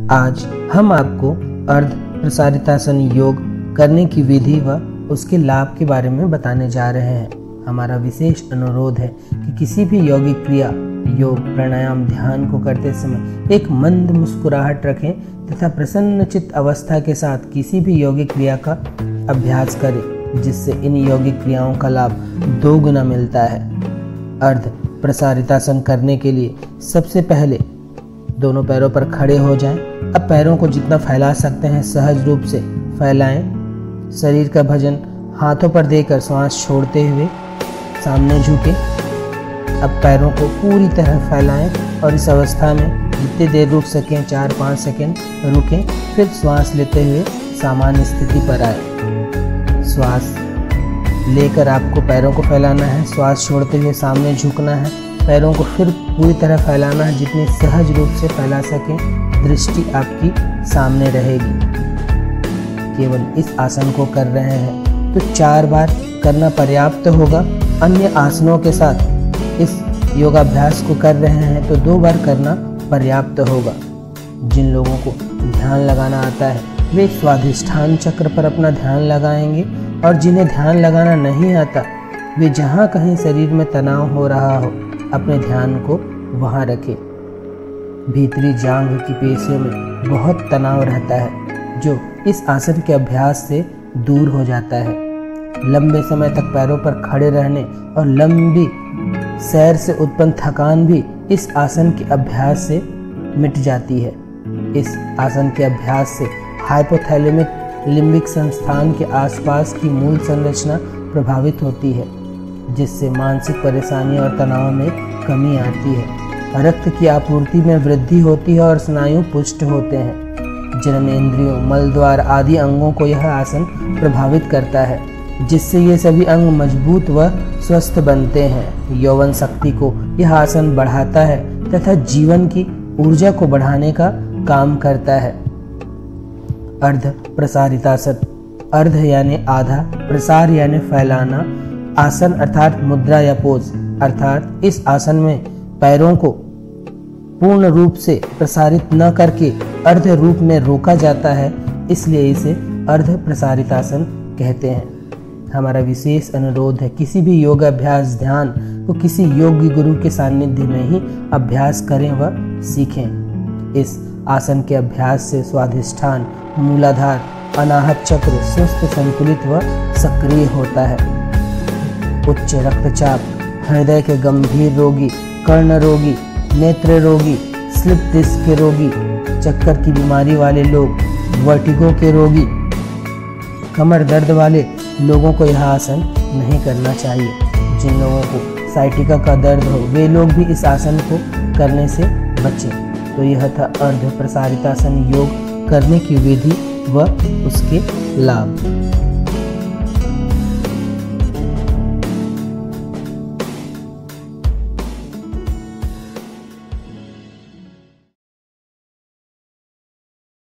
आज हम आपको अर्ध प्रसारितासन योग करने की विधि व उसके लाभ के बारे में बताने जा रहे हैं। हमारा विशेष अनुरोध है कि किसी भी यौगिक क्रिया, योग, प्राणायाम, ध्यान को करते समय एक मंद मुस्कुराहट रखें तथा प्रसन्न चित्त अवस्था के साथ किसी भी यौगिक क्रिया का अभ्यास करें, जिससे इन यौगिक क्रियाओं का लाभ 2 गुना मिलता है। अर्ध प्रसारितासन करने के लिए सबसे पहले दोनों पैरों पर खड़े हो जाएं। अब पैरों को जितना फैला सकते हैं सहज रूप से फैलाएं। शरीर का वजन हाथों पर देकर श्वास छोड़ते हुए सामने झुके। अब पैरों को पूरी तरह फैलाएं और इस अवस्था में जितनी देर रुक सकें 4-5 सेकंड रुकें, फिर श्वास लेते हुए सामान्य स्थिति पर आए। श्वास लेकर आपको पैरों को फैलाना है, श्वास छोड़ते हुए सामने झुकना है, पैरों को फिर पूरी तरह फैलाना है, जितनी सहज रूप से फैला सकें। दृष्टि आपकी सामने रहेगी। केवल इस आसन को कर रहे हैं तो 4 बार करना पर्याप्त होगा। अन्य आसनों के साथ इस योगाभ्यास को कर रहे हैं तो 2 बार करना पर्याप्त होगा। जिन लोगों को ध्यान लगाना आता है वे स्वाधिष्ठान चक्र पर अपना ध्यान लगाएंगे, और जिन्हें ध्यान लगाना नहीं आता वे जहाँ कहीं शरीर में तनाव हो रहा हो अपने ध्यान को वहाँ रखें। भीतरी जांघ की पेशियों में बहुत तनाव रहता है, जो इस आसन के अभ्यास से दूर हो जाता है। लंबे समय तक पैरों पर खड़े रहने और लंबी सैर से उत्पन्न थकान भी इस आसन के अभ्यास से मिट जाती है। इस आसन के अभ्यास से हाइपोथैलेमिक लिम्बिक संस्थान के आसपास की मूल संरचना प्रभावित होती है, जिससे मानसिक परेशानी और तनाव में कमी आती है। रक्त की आपूर्ति में वृद्धि होती है और स्नायु पुष्ट होते हैं। जननेंद्रियों, मलद्वार आदि अंगों को यह आसन प्रभावित करता है, जिससे ये सभी अंग मजबूत व स्वस्थ बनते हैं। यौवन शक्ति को यह आसन बढ़ाता है तथा जीवन की ऊर्जा को बढ़ाने का काम करता है। अर्ध प्रसारितासन, अर्ध यानी आधा, प्रसार यानी फैलाना, आसन अर्थात मुद्रा या पोज, अर्थात इस आसन में पैरों को पूर्ण रूप से प्रसारित न करके अर्ध रूप में रोका जाता है, इसलिए इसे अर्ध प्रसारितासन कहते हैं। हमारा विशेष अनुरोध है किसी भी योग अभ्यास ध्यान को किसी योग्य गुरु के सानिध्य में ही अभ्यास करें व सीखें। इस आसन के अभ्यास से स्वाधिष्ठान, मूलाधार, अनाहत चक्र स्वस्थ, संतुलित व सक्रिय होता है। उच्च रक्तचाप, हृदय के गंभीर रोगी, कर्ण रोगी, नेत्र रोगी, स्लिप डिस्क के रोगी, चक्कर की बीमारी वाले लोग, वर्टिगो के रोगी, कमर दर्द वाले लोगों को यह आसन नहीं करना चाहिए। जिन लोगों को साइटिका का दर्द हो वे लोग भी इस आसन को करने से बचें। तो यह था अर्ध प्रसारितासन योग करने की विधि व उसके लाभ।